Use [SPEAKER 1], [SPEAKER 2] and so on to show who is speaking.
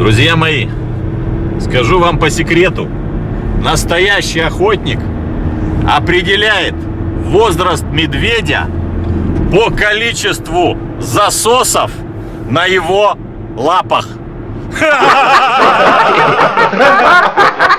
[SPEAKER 1] Друзья мои, скажу вам по секрету, настоящий охотник определяет возраст медведя по количеству засосов на его лапах.